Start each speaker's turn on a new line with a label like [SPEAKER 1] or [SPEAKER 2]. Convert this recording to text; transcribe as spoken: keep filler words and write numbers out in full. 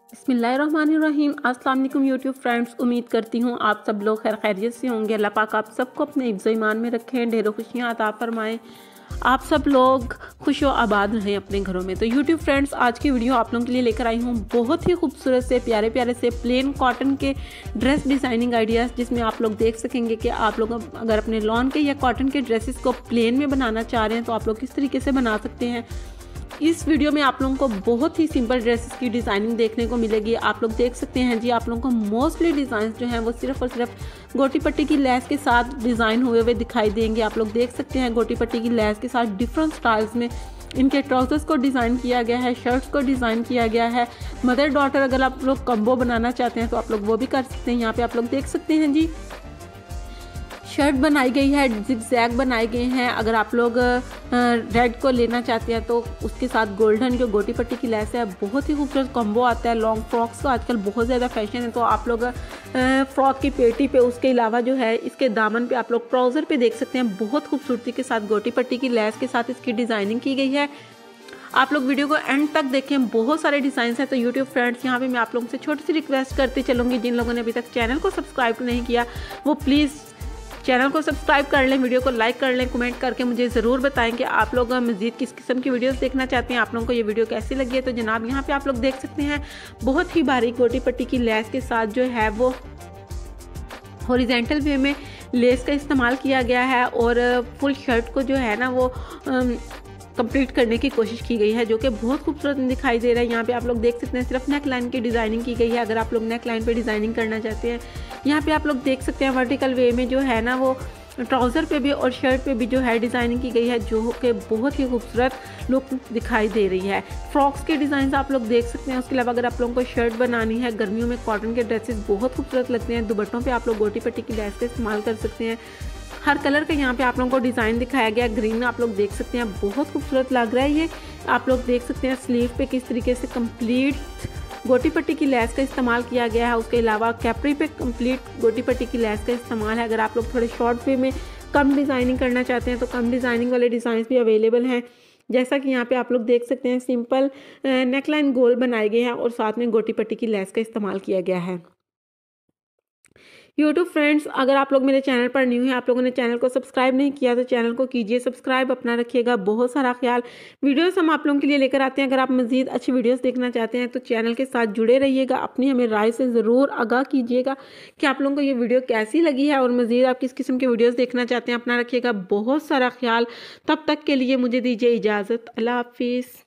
[SPEAKER 1] बिस्मिल्लाहिर्रहमानिर्रहीम। अस्सलाम वालेकुम यूट्यूब फ्रेंड्स, उम्मीद करती हूँ आप सब लोग खैर खैरियत से होंगे। अल्लाह पाक आप सबको अपने हिफ्ज़ ईमान में रखें, ढेरों खुशियाँ अता फरमाएँ, आप सब लोग खुश व आबाद रहें अपने घरों में। तो यूट्यूब फ्रेंड्स, आज की वीडियो आप लोगों के लिए लेकर आई हूँ बहुत ही खूबसूरत से प्यारे प्यारे से प्लेन कॉटन के ड्रेस डिज़ाइनिंग आइडियाज़, जिसमें आप लोग देख सकेंगे कि आप लोग अगर अपने लॉन के या कॉटन के ड्रेसेस को प्लेन में बनाना चाह रहे हैं तो आप लोग किस तरीके से बना सकते हैं। इस वीडियो में आप लोगों को बहुत ही सिंपल ड्रेसेस की डिज़ाइनिंग देखने को मिलेगी। आप लोग देख सकते हैं जी, आप लोगों को मोस्टली डिज़ाइन जो हैं वो सिर्फ और सिर्फ गोटी पट्टी की लैस के साथ डिज़ाइन हुए हुए दिखाई देंगे। आप लोग देख सकते हैं गोटी पट्टी की लैस के साथ डिफरेंट स्टाइल्स में इनके ट्राउजर्स को डिज़ाइन किया गया है, शर्ट्स को डिज़ाइन किया गया है। मदर डॉटर अगर आप लोग कम्बो बनाना चाहते हैं तो आप लोग वो भी कर सकते हैं। यहाँ पे आप लोग देख सकते हैं जी, शर्ट बनाई गई है, जिगजैग बनाए गए हैं। अगर आप लोग रेड को लेना चाहते हैं तो उसके साथ गोल्डन जो गोटी पट्टी की लैस है, बहुत ही खूबसूरत कॉम्बो आता है। लॉन्ग फ्रॉक्स का आजकल बहुत ज़्यादा फैशन है, तो आप लोग फ्रॉक की पेटी पे, उसके अलावा जो है इसके दामन पे आप लोग ट्राउज़र पे देख सकते हैं बहुत खूबसूरती के साथ गोटी पट्टी की लैस के साथ इसकी डिज़ाइनिंग की गई है। आप लोग वीडियो को एंड तक देखें, बहुत सारे डिज़ाइन हैं। तो यूट्यूब फ्रेंड्स, यहाँ पे मैं आप लोगों से छोटी सी रिक्वेस्ट करती चलूँगी, जिन लोगों ने अभी तक चैनल को सब्सक्राइब नहीं किया वो प्लीज़ चैनल को सब्सक्राइब कर लें, वीडियो को लाइक कर लें, कमेंट करके मुझे ज़रूर बताएं कि आप लोग मज़ीद किस किस्म की वीडियोस देखना चाहते हैं, आप लोगों को ये वीडियो कैसी लगी है। तो जनाब, यहाँ पे आप लोग देख सकते हैं बहुत ही बारीक गोटी पट्टी की लेस के साथ जो है वो हॉरिजेंटल वे में लेस का इस्तेमाल किया गया है और फुल शर्ट को जो है ना वो कंप्लीट करने की कोशिश की गई है, जो कि बहुत खूबसूरत दिखाई दे रहा है। यहाँ पे आप लोग देख सकते हैं सिर्फ नेक लाइन की डिज़ाइनिंग की गई है। अगर आप लोग नेक लाइन पे डिज़ाइनिंग करना चाहते हैं, यहाँ पे आप लोग देख सकते हैं वर्टिकल वे में जो है ना वो ट्राउज़र पे भी और शर्ट पे भी जो है डिज़ाइनिंग की गई है, जो कि बहुत ही खूबसूरत लुक दिखाई दे रही है। फ्रॉक्स के डिज़ाइन आप लोग देख सकते हैं। उसके अलावा अगर आप लोगों को शर्ट बनानी है, गर्मियों में कॉटन के ड्रेसेस बहुत खूबसूरत लगते हैं। दुपट्टों पे आप लोग गोटी पट्टी की लैस का इस्तेमाल कर सकते हैं। हर कलर का यहाँ पे आप लोगों को डिज़ाइन दिखाया गया। ग्रीन आप लोग देख सकते हैं, बहुत खूबसूरत लग रहा है ये। आप लोग देख सकते हैं स्लीव पे किस तरीके से कंप्लीट गोटी पट्टी की लैस का इस्तेमाल किया गया है। उसके अलावा कैपरी पे कंप्लीट गोटी पट्टी की लैस का इस्तेमाल है। अगर आप लोग थोड़े शॉर्ट वे में कम डिज़ाइनिंग करना चाहते हैं तो कम डिज़ाइनिंग वाले डिज़ाइन भी अवेलेबल हैं। जैसा कि यहाँ पे आप लोग देख सकते हैं, सिंपल नेकलाइन गोल बनाए गए हैं और साथ में गोटी पट्टी की लैस का इस्तेमाल किया गया है। यूट्यूब फ्रेंड्स, अगर आप लोग मेरे चैनल पर न्यू हैं, आप लोगों ने चैनल को सब्सक्राइब नहीं किया तो चैनल को कीजिए सब्सक्राइब, अपना रखिएगा बहुत सारा ख्याल। वीडियोस हम आप लोगों के लिए लेकर आते हैं। अगर आप मज़ीद अच्छी वीडियोस देखना चाहते हैं तो चैनल के साथ जुड़े रहिएगा। अपनी हमें राय से ज़रूर आगाह कीजिएगा कि आप लोगों को ये वीडियो कैसी लगी है और मज़ीद आप किस किस्म की वीडियोज़ देखना चाहते हैं। अपना रखिएगा बहुत सारा ख्याल। तब तक के लिए मुझे दीजिए इजाज़त। अल्लाह हाफिज़।